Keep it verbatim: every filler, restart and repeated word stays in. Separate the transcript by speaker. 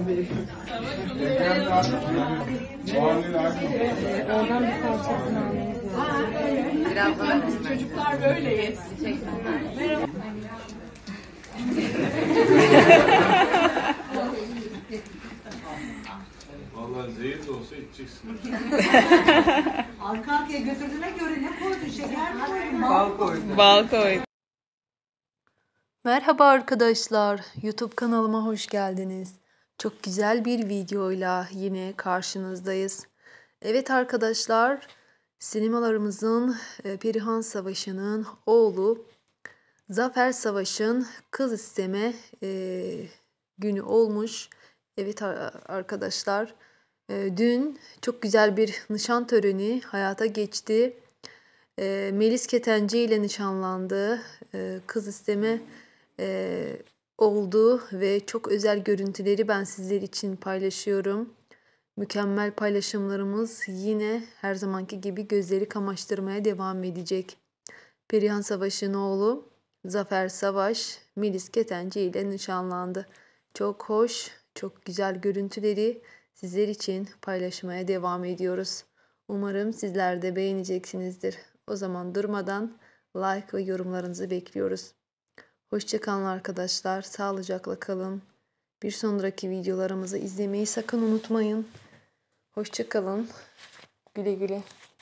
Speaker 1: Oradan bir parçasını almamız lazım.
Speaker 2: Biraz daha çocuklar böyle yesin.
Speaker 3: Vallahi zehir de olsa içeceksin.
Speaker 4: Arka arkaya götürdüğüne göre ne koydun? Şeker mi koydun?
Speaker 2: Bal koydum.
Speaker 1: Bal koy.
Speaker 5: Merhaba arkadaşlar, YouTube kanalıma hoş geldiniz. Çok güzel bir videoyla yine karşınızdayız. Evet arkadaşlar, sinemalarımızın e, Perihan Savaşı'nın oğlu Zafer Savaş'ın kız isteme e, günü olmuş. Evet arkadaşlar, e, dün çok güzel bir nişan töreni hayata geçti. E, Melis Ketenci ile nişanlandı. E, kız isteme Ee, oldu ve çok özel görüntüleri ben sizler için paylaşıyorum. Mükemmel paylaşımlarımız yine her zamanki gibi gözleri kamaştırmaya devam edecek. Perihan Savaş'ın oğlu Zafer Savaş, Melis Ketenci ile nişanlandı. Çok hoş, çok güzel görüntüleri sizler için paylaşmaya devam ediyoruz. Umarım sizler de beğeneceksinizdir. O zaman durmadan like ve yorumlarınızı bekliyoruz. Hoşça kalın arkadaşlar. Sağlıcakla kalın. Bir sonraki videolarımızı izlemeyi sakın unutmayın. Hoşça kalın. Güle güle.